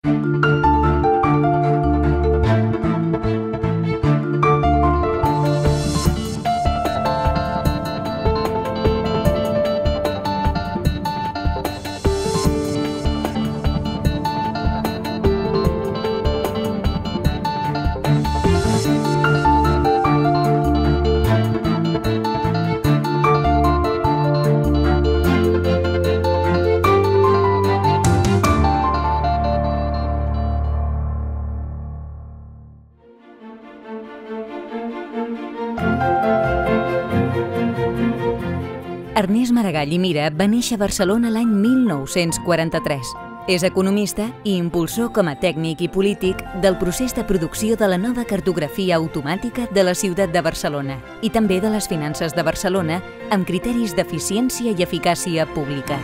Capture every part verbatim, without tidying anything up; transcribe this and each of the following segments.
Ernest Maragall i Mira va néixer a Barcelona l'any mil nou-cents quaranta-tres. És economista i impulsor com a tècnic i polític del procés de producció de la nova cartografia automàtica de la ciutat de Barcelona i també de les finances de Barcelona amb criteris d'eficiència i eficàcia pública.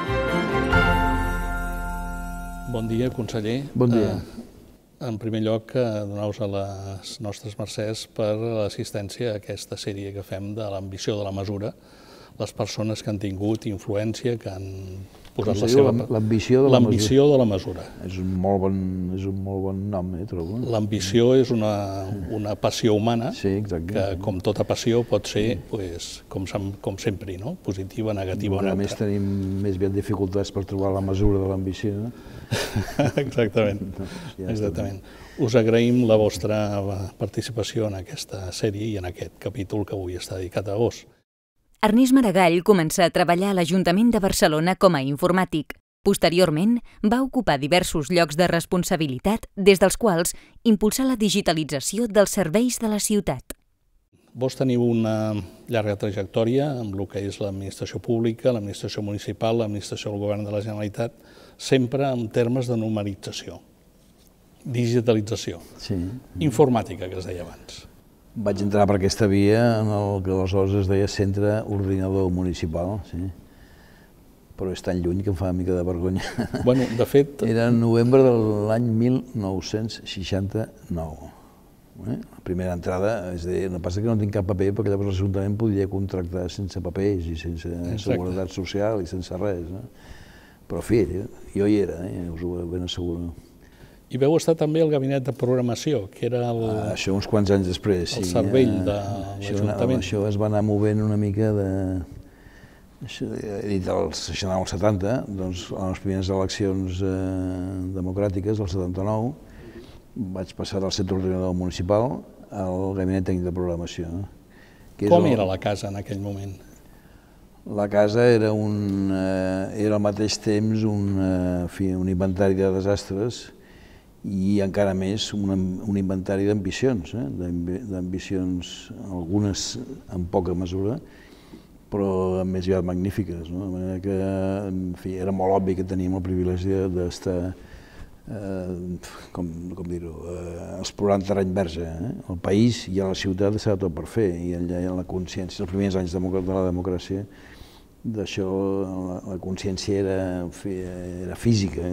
Bon dia, conseller. Bon dia. En primer lloc, donar-vos a les nostres mercès per l'assistència a aquesta sèrie que fem de l'ambició de la mesura, les persones que han tingut influència, que han posat la seva... L'ambició de la mesura. L'ambició de la mesura. És un molt bon, és un molt bon nom, eh, trobo. L'ambició és una, una passió humana, sí, exacte, que com tota passió pot ser, pues, com, com sempre, no? Positiva, negativa o neutra. A més tenim més ben dificultats per trobar la mesura de l'ambició. Exactament. Ja Exactament. Us agraïm la vostra participació en aquesta sèrie i en aquest capítol que avui està dedicat a vos. Ernest Maragall comença a treballar a l'Ajuntament de Barcelona com a informàtic. Posteriorment, va ocupar diversos llocs de responsabilitat, des dels quals impulsar la digitalització dels serveis de la ciutat. Vos teniu una llarga trajectòria amb el que és l'administració pública, l'administració municipal, l'administració del govern de la Generalitat, sempre en termes de numerització, digitalització, sí. Informàtica, que es deia abans. Vaig entrar per aquesta via en el que aleshores es deia Centre Ordinador Municipal, sí. Però és tan lluny que em fa una mica de vergonya. Bueno, de fet... Era en novembre de l'any mil nou-cents seixanta-nou. La primera entrada, és a dir, no passa que no tinc cap paper, perquè llavors l'Ajuntament podia contractar sense papers i sense seguretat social i sense res. Però, en fi, jo hi era, us ho ben asseguro. I vau estar també al gabinet de programació, que era el... Això uns quants anys després, sí. El cervell de l'Ajuntament. Això es va anar movent una mica de... He dit als seixanta-nou setanta, doncs, a les primeres eleccions democràtiques, el setanta-nou, vaig passar del Centre Ordinador Municipal al gabinet tècnic de programació. Com era la casa en aquell moment? La casa era al mateix temps un inventari de desastres i encara més un inventari d'ambicions, d'ambicions, algunes en poca mesura, però més aviat magnífiques. De manera que, en fi, era molt obvi que teníem el privilegi d'estar, com dir-ho, explorant terreny verge. El país i a la ciutat estava tot per fer, i allà hi ha la consciència, els primers anys de la democràcia, d'això la consciència era física,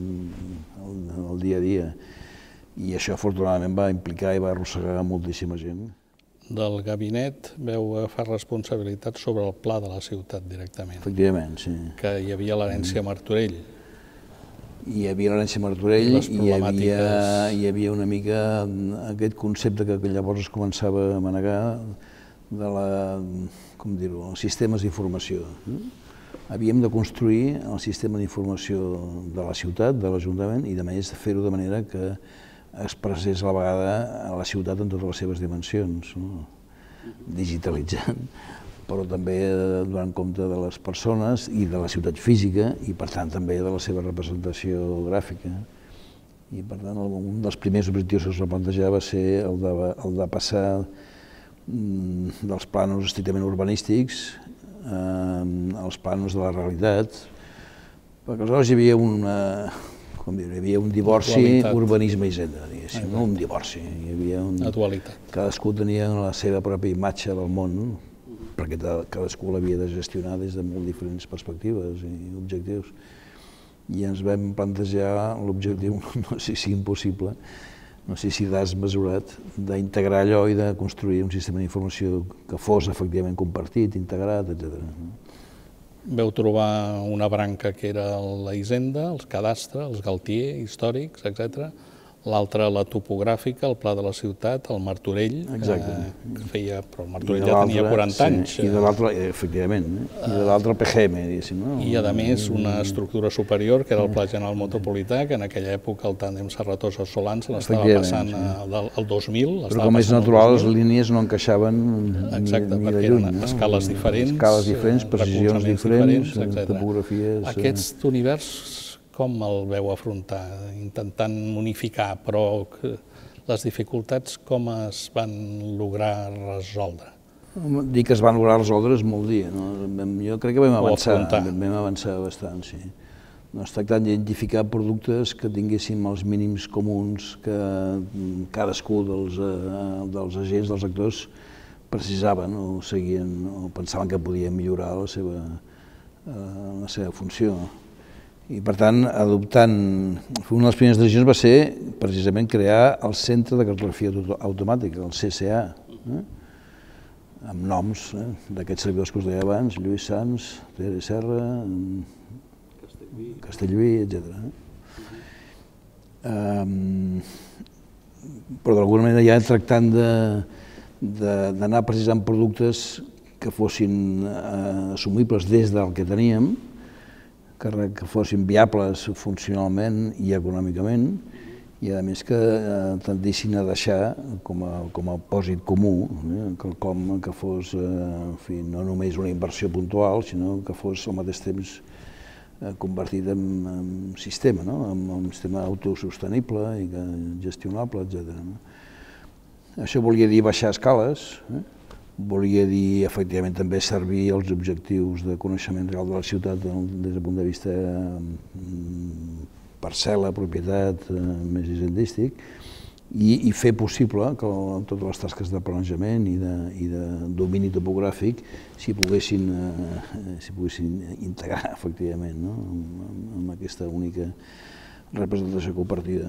el dia a dia, i això afortunadament va implicar i va arrossegar moltíssima gent. Del gabinet veu agafar responsabilitat sobre el pla de la ciutat directament. Efectivament, sí. Que hi havia l'herència Martorell. Hi havia l'herència Martorell i hi havia una mica aquest concepte que llavors es començava a manegar de la, com dir-ho, els sistemes d'informació. Havíem de construir el sistema d'informació de la ciutat, de l'Ajuntament, i a més fer-ho de manera que expressés a la vegada a la ciutat en totes les seves dimensions, digitalitzant, però també donant compte de les persones i de la ciutat física i, per tant, també de la seva representació gràfica. I, per tant, un dels primers objectius que es va plantejar va ser el de passar dels plànols estrictament urbanístics als plànols de la realitat, perquè aleshores hi havia una... com dir, hi havia un divorci urbanisme-hisenda, diguéssim, no un divorci. Hi havia un... La dualitat. Cadascú tenia la seva pròpia imatge del món, perquè cadascú l'havia de gestionar des de molt diferents perspectives i objectius. I ens vam plantejar l'objectiu, no sé si impossible, no sé si desmesurat, d'integrar allò i de construir un sistema d'informació que fos efectivament compartit, integrat, etcètera. Veu trobar una branca que era la hisenda, els cadastres, els galtier històrics, etcètera. L'altra, la topogràfica, el pla de la ciutat, el Martorell, que feia, però el Martorell ja tenia quaranta anys. I de l'altre, efectivament, i de l'altre el P G M, diguéssim. I, a més, una estructura superior, que era el Pla General Metropolità, que en aquella època el tàndem Serratosa-Solans l'estava passant al dos mil. Però com és natural, les línies no encaixaven ni de lluny. Escales diferents, escales diferents, precisions diferents, topografies... Aquest univers, com el veu afrontar, intentant unificar, però les dificultats com es van lograr resoldre? Dir que es van lograr resoldre és molt dir. Jo crec que vam avançar, vam avançar bastant, sí. No es tracta d'identificar productes que tinguessin els mínims comuns que cadascú dels agents, dels actors, precisaven o seguien o pensaven que podien millorar la seva funció. I, per tant, adoptant... Una de les primeres decisions va ser, precisament, crear el Centre de Cartografia Automàtica, el C C A, amb noms d'aquests servidors que us deia abans, Lluís Sans, Tere Serra, Castellví, etcètera. Però, d'alguna manera, ja tractant d'anar precisant productes que fossin assumibles des del que teníem, que fossin viables funcionalment i econòmicament, i a més que tendissin a deixar com a pòsit comú quelcom que fos no només una inversió puntual, sinó que fos al mateix temps convertit en sistema, en un sistema autosostenible i gestionable, etcètera. Això volia dir baixar escales, volia dir, efectivament, també servir els objectius de coneixement real de la ciutat des del punt de vista parcel·la, propietat, més hisendístic, i fer possible que totes les tasques de planejament i de domini topogràfic s'hi poguessin integrar, efectivament, en aquesta única representació compartida.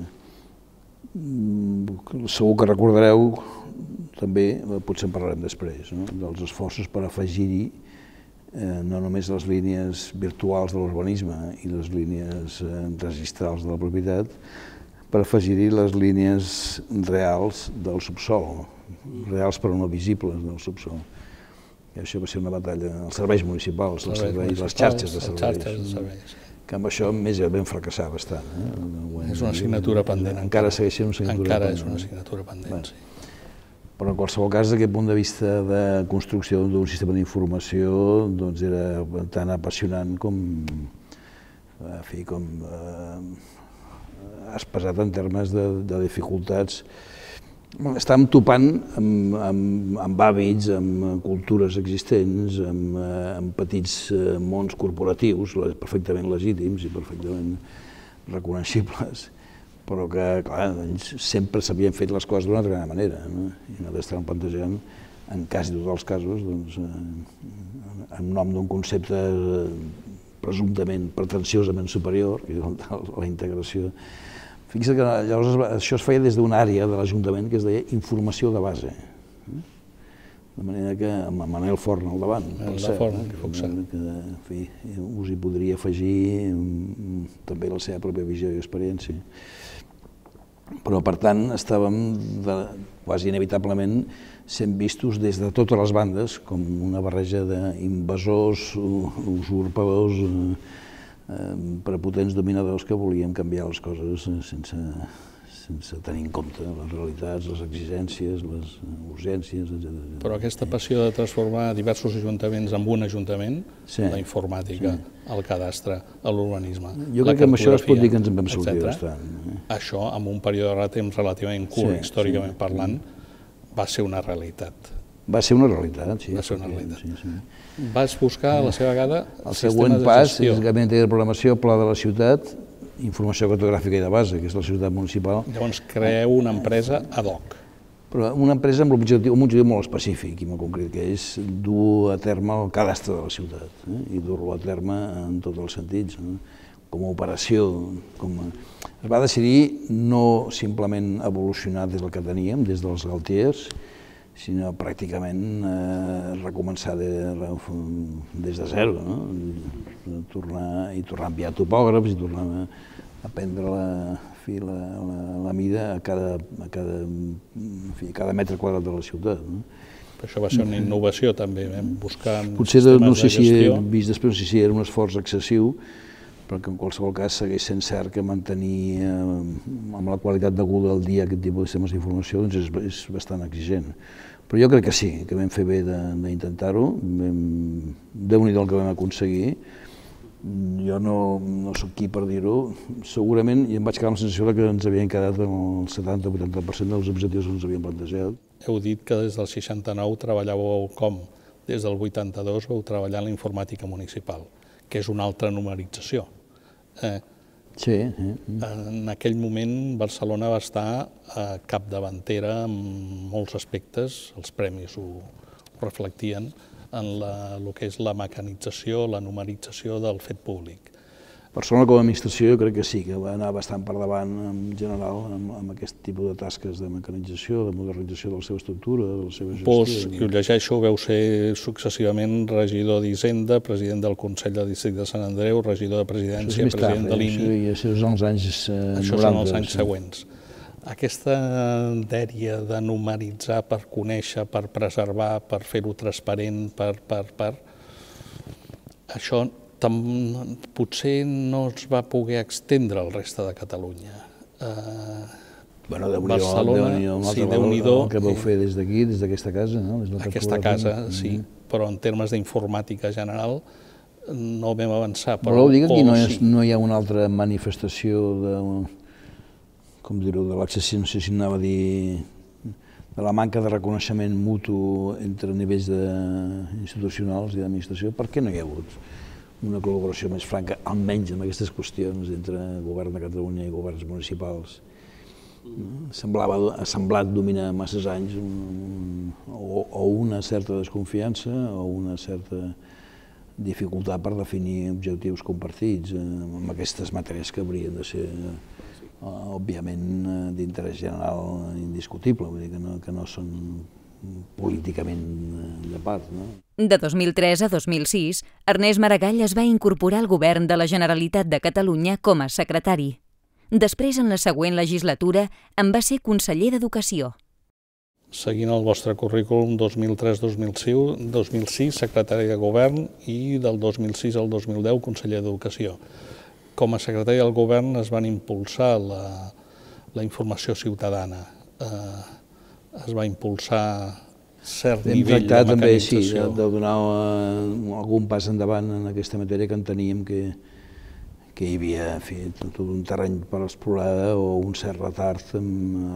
Segur que recordareu, també, potser en parlarem després, dels esforços per afegir-hi no només les línies virtuals de l'urbanisme i les línies registrals de la propietat, per afegir-hi les línies reals del subsol, reals però no visibles del subsol. I això va ser una batalla, els serveis municipals, les xarxes de serveis, que amb això més ja vam fracassar bastant. És una assignatura pendent. Encara segueix sent una assignatura pendent. Encara és una assignatura pendent, sí. Però en qualsevol cas, d'aquest punt de vista de construcció d'un sistema d'informació, doncs era tan apassionant com, en fi, com has pesat en termes de dificultats. Estàvem topant amb hàbits, amb cultures existents, amb petits mons corporatius perfectament legítims i perfectament reconeixibles, però que, clar, sempre s'havien fet les coses d'una altra manera, i nosaltres estàvem plantejant, en quasi tots els casos, en nom d'un concepte presumptament, pretensiosament superior, que és la integració. Fixa't que llavors això es feia des d'una àrea de l'Ajuntament que es deia informació de base. De manera que amb Manel Forn al davant, per cert, que us hi podria afegir també la seva pròpia visió i experiència. Però, per tant, estàvem quasi inevitablement sent vistos des de totes les bandes com una barreja d'invasors, usurpadors, prepotents dominadors que volien canviar les coses sense tenir en compte les realitats, les exigències, les urgències, etcètera. Però aquesta passió de transformar diversos ajuntaments en un ajuntament, la informàtica, el cadastre, l'urbanisme, jo crec que amb això es pot dir que ens en vam sortir bastant. Això, en un període de temps relativament curt, històricament parlant, va ser una realitat. Va ser una realitat, sí. Va ser una realitat. Vas buscar, a la seva vegada, el següent pas és Gabinet de Programació, Pla de la Ciutat, Informació Cartogràfica i de Base, que és la ciutat municipal. Llavors creeu una empresa ad hoc. Però una empresa amb un objectiu molt específic i molt concret, que és dur a terme el cadastre de la ciutat i dur-lo a terme en tots els sentits, com a operació. Es va decidir no simplement evolucionar des del que teníem, des dels galtiers, sinó pràcticament eh, recomençar de, des de zero, no? Tornar, i tornar a enviar topògrafs i tornar a, a prendre la, fi, la, la, la mida a cada, a, cada, fi, a cada metre quadrat de la ciutat. No? Això va ser una innovació també, vam buscar potser no sé si he vist després si era un esforç excessiu, però que en qualsevol cas segueix sent cert que mantenir eh, amb la qualitat deguda al dia aquest tipus de sistemes d'informació doncs és, és bastant exigent. Però jo crec que sí, que vam fer bé d'intentar-ho, déu-n'hi-do el que vam aconseguir. Jo no, no soc qui per dir-ho, segurament, i em vaig quedar amb la sensació que ens havien quedat el setanta o vuitanta per cent dels objectius que ens havíem plantejat. Heu dit que des del seixanta-nou treballàveu com? Des del vuitanta-dos vau treballar en la informàtica municipal, que és una altra numerització. Eh, sí, sí. En aquell moment Barcelona va estar eh, capdavantera en molts aspectes, els premis ho, ho reflectien, en la, el que és la mecanització, la numerització del fet públic. Barcelona com a administració jo crec que sí, que va anar bastant per davant en general amb, amb aquest tipus de tasques de mecanització, de modernització de la seva estructura, de la seva gestió. Vos, que ho llegeixo, veu ser successivament regidor d'Hisenda, president del Consell de Districte de Sant Andreu, regidor de Presidència, president de l'I N I. Això és els anys noranta. Això són els anys següents. Aquesta dèria de numeritzar per conèixer, per preservar, per fer-ho transparent, per, per, per... Això potser no es va poder extendre al reste de Catalunya. Bueno, Déu-n'hi-do, sí, Déu-n'hi-do, el que vau fer des d'aquí, des d'aquesta casa, no? Aquesta casa, sí, però en termes d'informàtica general no vam avançar. Voleu dir que aquí no hi ha una altra manifestació de, com dir-ho, de l'accessió, no sé si anava a dir, de la manca de reconeixement mutu entre nivells institucionals i d'administració? Per què no hi ha hagut una col·laboració més franca, almenys en aquestes qüestions, entre govern de Catalunya i governs municipals? Semblava, ha semblat dominar masses anys un, o, o una certa desconfiança o una certa dificultat per definir objectius compartits en aquestes matèries que haurien de ser, òbviament, d'interès general indiscutible, vull dir que no, que no són políticament de part, no? De dos mil tres a dos mil sis, Ernest Maragall es va incorporar al govern de la Generalitat de Catalunya com a secretari. Després, en la següent legislatura, en va ser conseller d'Educació. Seguint el vostre currículum, dos mil tres a dos mil sis, secretari de Govern, i del dos mil sis al dos mil deu, conseller d'Educació. Com a secretari del Govern es van impulsar la, la informació ciutadana, eh, es va impulsar cert nivell de mecanització. També, sí, de donar algun pas endavant en aquesta matèria que enteníem que, que hi havia en fi, tot un terreny per explorar o un cert retard amb,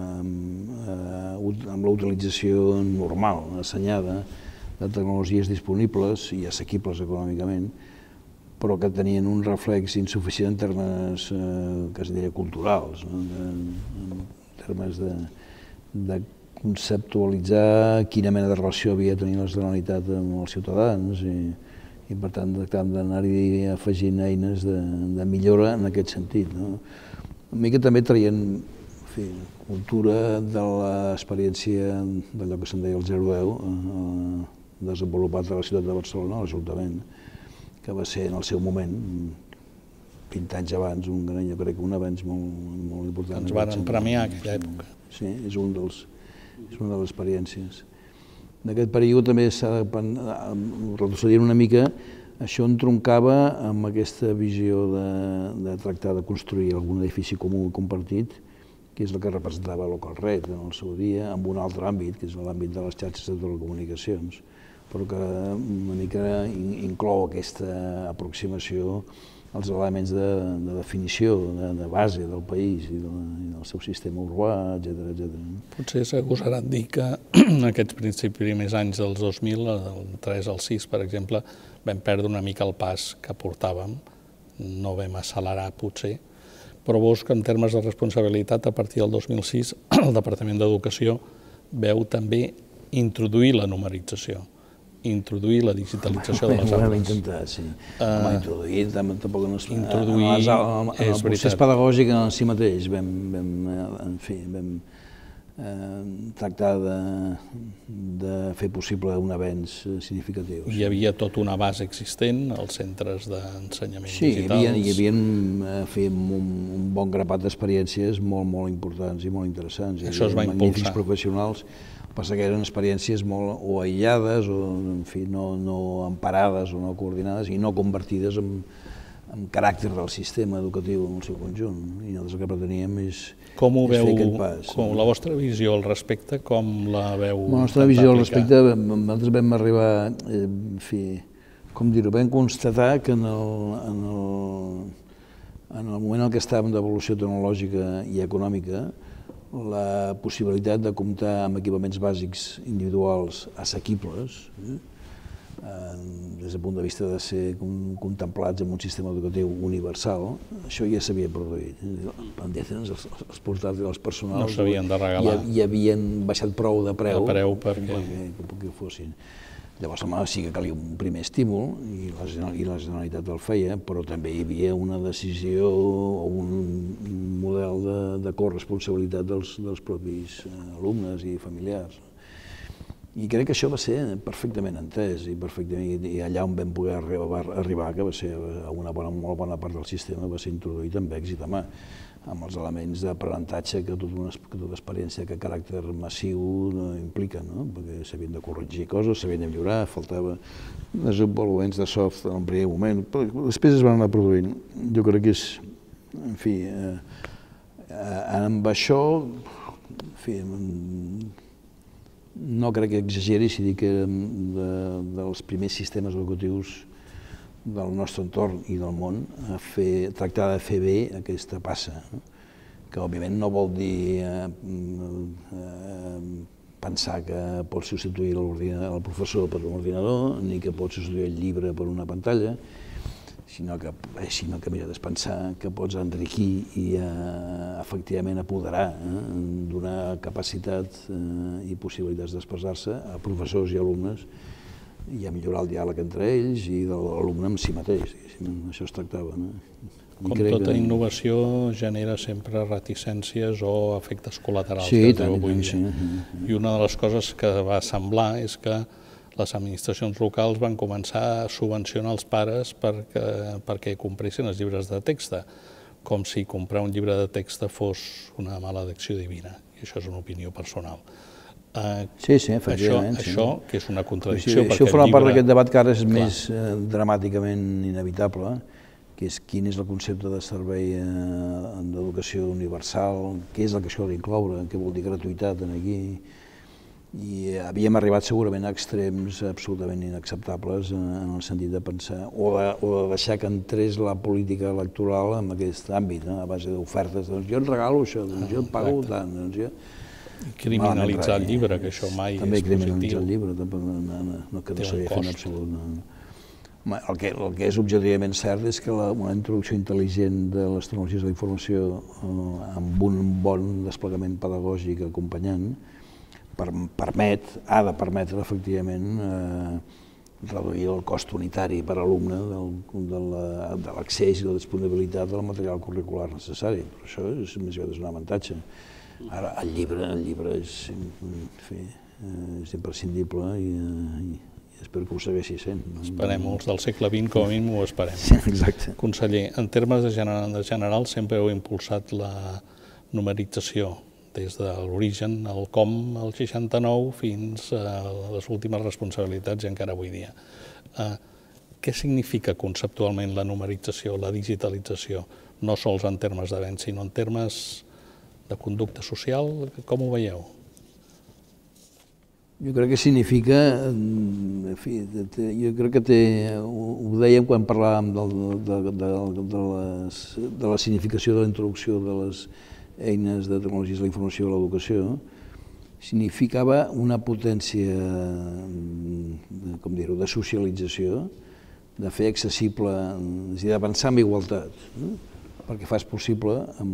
amb, amb la utilització normal, assenyada, de tecnologies disponibles i assequibles econòmicament, però que tenien un reflex insuficient en termes, eh, que es diria, culturals, no? de, en termes de, de conceptualitzar quina mena de relació havia de tenir la Generalitat amb els ciutadans i, i per tant, tractant d'anar-hi afegint eines de, de millora en aquest sentit. No? Una mica també traient en fi, cultura de l'experiència d'allò que se'n deia el zero deu, eh, desenvolupat a la ciutat de Barcelona, a l'Ajuntament, que va ser en el seu moment, vint anys abans, un, jo crec que un avenç molt, molt important. Ens van premiar en aquella època. Sí, és un dels... és una de les experiències. D'aquest període també s'ha de retrocedir una mica, això entroncava amb aquesta visió de, de tractar de construir algun edifici comú i compartit, que és el que representava Localret en el seu dia, amb un altre àmbit, que és l'àmbit de les xarxes de telecomunicacions, però que una mica inclou aquesta aproximació als elements de, de definició, de, de base del país i, de, i del seu sistema urbà, etcètera, etcètera. Potser s'agosaran dir que en aquests principis primers anys dels dos mil, del tres al sis, per exemple, vam perdre una mica el pas que portàvem, no vam accelerar potser, però vos que en termes de responsabilitat, a partir del dos mil sis, el Departament d'Educació veu també introduir la numerització, introduir la digitalització de les aules. Ho hem intentat, sí. Home, introduir, tampoc no es... Introduir, en el procés pedagògic en si mateix vam, vam, en fi, vam tractar de fer possible un avenç significatiu. Hi havia tota una base existent als centres d'ensenyament digitals? Sí, hi havia fet un bon grapat d'experiències molt, molt importants i molt interessants. Això es va impulsar. Magnífics professionals, passa que eren experiències molt o aïllades o, en fi, no emparades o no coordinades i no convertides en en caràcter del sistema educatiu en el seu conjunt. I nosaltres el que preteníem és fer aquest pas. Com la vostra visió al respecte, com la veu? La nostra visió al respecte, nosaltres vam arribar, en fi, com dir-ho, vam constatar que en el moment en què estàvem d'evolució tecnològica i econòmica, la possibilitat de comptar amb equipaments bàsics individuals assequibles, des del punt de vista de ser contemplats en un sistema educatiu universal, això ja s'havia produït. Els portàtils dels personals no s'havien de regalar. I havien baixat prou de preu perquè ho fossin. Llavors, sí que calia un primer estímul i la Generalitat el feia, però també hi havia una decisió o un model de corresponsabilitat dels propis alumnes i familiars. I crec que això va ser perfectament entès i allà on vam poder arribar, que va ser una molt bona part del sistema, va ser introduït amb èxit, home, amb els elements d'aprenentatge que tota experiència que caràcter massiu implica, perquè s'havien de corregir coses, s'havien de millorar, faltava desenvolupaments de soft en el primer moment, però després es van anar produint. Jo crec que és, en fi, amb això, en fi, no crec que exageri si dic que érem dels primers sistemes educatius del nostre entorn i del món a tractar de fer bé aquesta passa, que òbviament no vol dir pensar que pot substituir el professor per un ordinador ni que pot substituir el llibre per una pantalla, sinó que és pensar que pots enriquir i efectivament apoderar, donar capacitat i possibilitats d'expressar-se a professors i alumnes i a millorar el diàleg entre ells i de l'alumne amb si mateix. Això es tractava. Com tota innovació genera sempre reticències o efectes col·laterals. Sí, tant. I una de les coses que va semblar és que les administracions locals van començar a subvencionar els pares perquè compressin els llibres de text, com si comprar un llibre de text fos una maledicció divina. I això és una opinió personal. Sí, sí, efectivament. Això, que és una contradicció... Això forma part d'aquest debat que ara és més dramàticament inevitable, que és quin és el concepte de servei d'educació universal, què és el que això ha d'incloure, què vol dir gratuïtat aquí. I havíem arribat segurament a extrems absolutament inacceptables en el sentit de pensar o de deixar que entrés la política electoral en aquest àmbit, a base d'ofertes, doncs jo et regalo això, doncs jo et pago tant, doncs jo... Criminalitzar el llibre, que això mai és positiu. També criminalitzar el llibre, no que no s'havia fet en absolut. El que és objectivament cert és que una introducció intel·ligent de les tecnologies de la informació amb un bon desplegament pedagògic acompanyant permet, ha de permetre efectivament reduir el cost unitari per alumne de l'accés i la disponibilitat del material curricular necessari. Però això és més aviat un avantatge. Ara, el llibre és imprescindible i espero que ho segueixi sent. Esperem, els del segle vint com a mínim ho esperem. Exacte. Conseller, en termes de general sempre heu impulsat la numerització des de l'origen, el com, el seixanta-nou, fins a les últimes responsabilitats i encara avui dia. Què significa conceptualment la numerització, la digitalització, no sols en termes d'avenç, sinó en termes de conducta social? Com ho veieu? Jo crec que significa, jo crec que té, ho dèiem quan parlàvem de la significació de la introducció de les eines de tecnologies de la informació i l'educació, significava una potència, com dir-ho, de socialització, de fer accessible, és a dir, de pensar en igualtat, perquè fas possible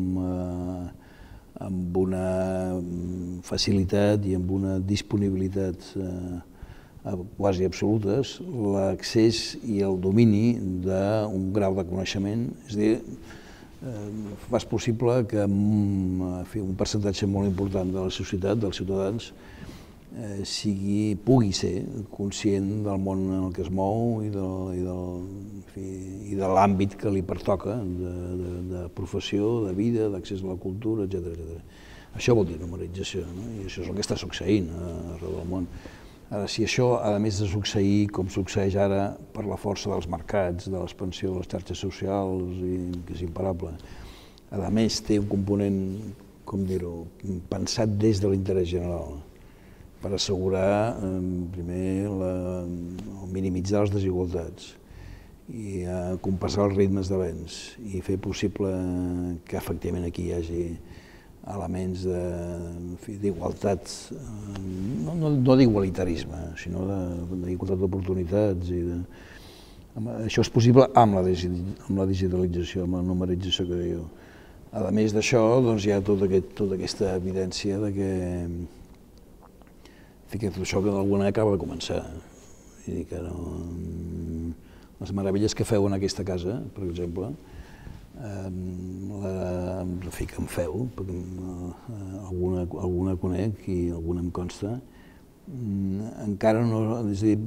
amb una facilitat i amb una disponibilitat quasi absolutes l'accés i el domini d'un grau de coneixement, és a dir, fas possible que un percentatge molt important de la societat, dels ciutadans, sigui, pugui ser conscient del món en el que es mou i de l'àmbit que li pertoca, de professió, de vida, d'accés a la cultura, etcètera. Això vol dir numerització, i això és el que està succeint arreu del món. Ara, si això, a més de succeir, com succeeix ara, per la força dels mercats, de l'expansió de les xarxes socials, que és imparable, a més té un component, com dir-ho, pensat des de l'interès general, per assegurar, primer, minimitzar les desigualtats i compassar els ritmes d'avenç i fer possible que efectivament aquí hi hagi elements d'igualtat, no d'igualitarisme, sinó d'igualtat d'oportunitats. Això és possible amb la digitalització, amb la numerització que diu. A més d'això, hi ha tota aquesta evidència que tot això d'alguna manera acaba de començar. Les meravelles que feu en aquesta casa, per exemple, en fi, que em feu, perquè alguna conec i alguna em consta, encara no, és a dir,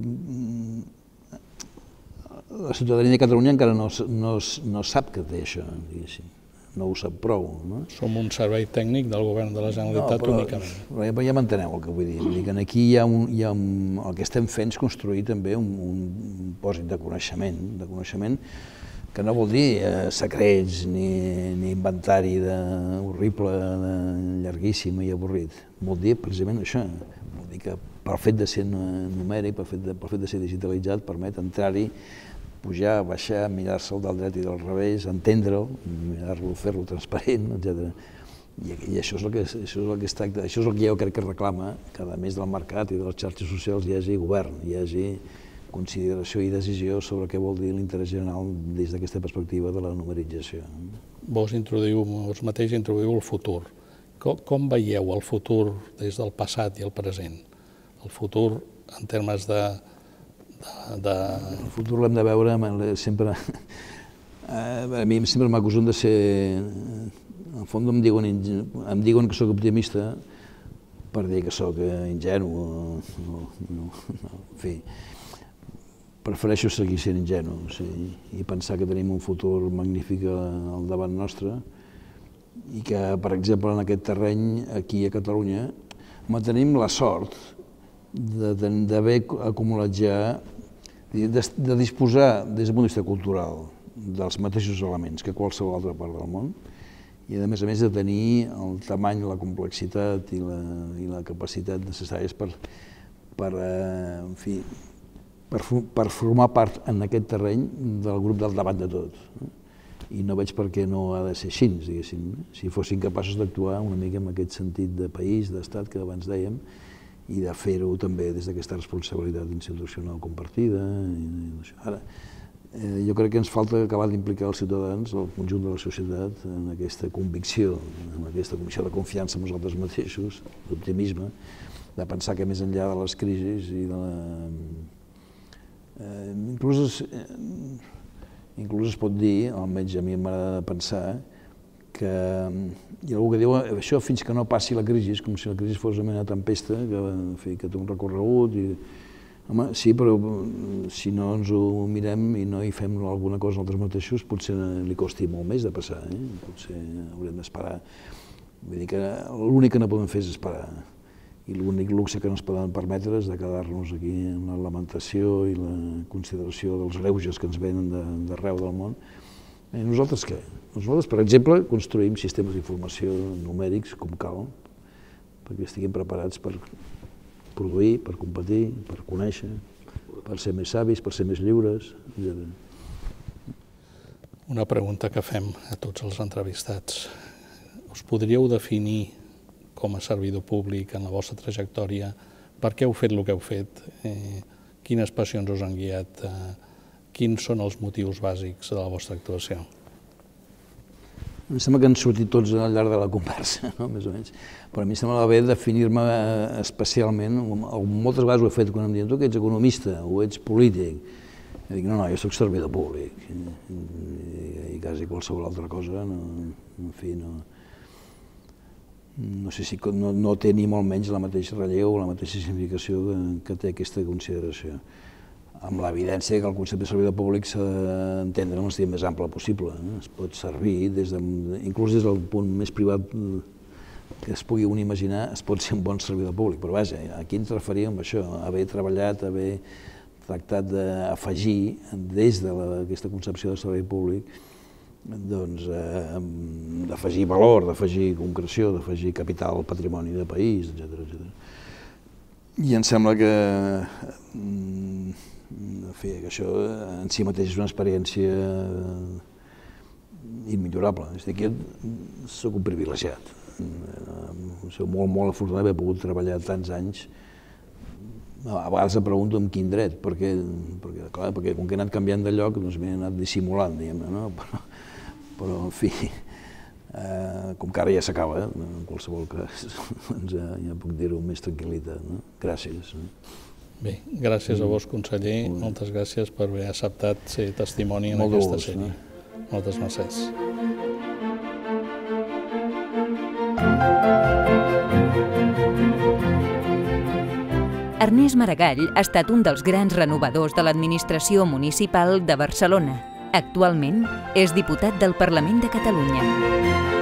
la ciutadania de Catalunya encara no sap que té això, diguéssim, no ho sap prou. Som un servei tècnic del govern de la Generalitat únicament. Però ja m'enteneu el que vull dir, que aquí hi ha el que estem fent és construir també un pòsit de coneixement, de coneixement que no vol dir secrets ni inventari horrible, llarguíssim i avorrit. Vol dir precisament això. Vol dir que pel fet de ser numèric, pel fet de ser digitalitzat, permet entrar-hi, pujar, baixar, mirar-se'l del dret i del revés, entendre'l, mirar-lo, fer-lo transparent, etcètera. I això és el que es tracta, això és el que jo crec que reclama, que a més del mercat i de les xarxes socials hi hagi govern, hi hagi consideració i decisió sobre què vol dir l'interès general des d'aquesta perspectiva de la numerització. Vos introduïu, vos mateix introduïu el futur. Com veieu el futur des del passat i el present? El futur en termes de... El futur l'hem de veure sempre... A mi sempre m'acusen de ser... En el fons em diuen que soc optimista per dir que soc ingenu. En fi... Prefereixo seguir sent ingenu i pensar que tenim un futur magnífic al davant nostre i que, per exemple, en aquest terreny, aquí a Catalunya, tenim la sort d'haver acumulat ja, de disposar, des del punt de vista cultural, dels mateixos elements que qualsevol altra part del món i, a més a més, de tenir el tamany, la complexitat i la capacitat necessàries per, en fi, per formar part en aquest terreny del grup del davant de tot. I no veig per què no ha de ser així, diguéssim, si fossin capaços d'actuar una mica en aquest sentit de país, d'estat que abans dèiem, i de fer-ho també des d'aquesta responsabilitat institucional compartida. Ara, jo crec que ens falta acabar d'implicar els ciutadans, el conjunt de la societat, en aquesta convicció, en aquesta convicció de confiança en nosaltres mateixos, d'optimisme, de pensar que més enllà de les crisis i de la... Inclús es pot dir, almenys a mi m'agrada pensar, que hi ha algú que diu això fins que no passi la crisi, com si la crisi fos una tempesta que té un recorregut. Home, sí, però si no ens ho mirem i no hi fem alguna cosa nosaltres mateixos, potser li costi molt més de passar, potser haurem d'esperar. Vull dir que l'únic que no podem fer és esperar. I l'únic luxe que no ens poden permetre és de quedar-nos aquí en la lamentació i la consideració dels greuges que ens venen d'arreu del món. I nosaltres què? Nosaltres, per exemple, construïm sistemes d'informació numèrics com cal, perquè estiguem preparats per produir, per competir, per conèixer, per ser més savis, per ser més lliures, etcètera. Una pregunta que fem a tots els entrevistats. Us podríeu definir com a servidor públic en la vostra trajectòria, per què heu fet el que heu fet, quines passions us han guiat, quins són els motius bàsics de la vostra actuació? Em sembla que han sortit tots al llarg de la conversa, més o menys, però a mi em sembla bé definir-me especialment, moltes vegades ho he fet quan em diuen tu que ets economista o ets polític, I dic, no, no, jo soc servidor públic, i, i quasi qualsevol altra cosa, no, en fi, no, no sé si no, no té ni molt menys la mateixa relleu o la mateixa significació que, que té aquesta consideració. Amb l'evidència que el concepte de servidor públic s'ha d'entendre en el sentit més ample possible. Eh? Es pot servir, des de, inclús des del punt més privat que es pugui un imaginar, es pot ser un bon servidor públic, però vaja, aquí ens referíem a això, haver treballat, haver tractat d'afegir, des d'aquesta concepció de servei públic, doncs, eh, d'afegir valor, d'afegir concreció, d'afegir capital, patrimoni de país, etcètera, etcètera. I em sembla que, en fi, que això en si mateix és una experiència immillorable. És a dir, jo soc un privilegiat. Soc molt, molt afortunat d'haver pogut treballar tants anys. A vegades em pregunto amb quin dret, perquè, perquè, clar, perquè com que he anat canviant de lloc, doncs m'he anat dissimulant, diguem-ne, no? Però, però, en fi, eh, com que ara ja s'acaba, eh? En qualsevol cas, doncs ja, ja puc dir-ho amb més tranquil·litat, no? Gràcies. Bé, gràcies a vos, conseller, mm. moltes gràcies per haver acceptat ser testimoni en Molt aquesta gust, sèrie. No? Moltes gràcies. Ernest Maragall ha estat un dels grans renovadors de l'administració municipal de Barcelona. Actualment és diputat del Parlament de Catalunya.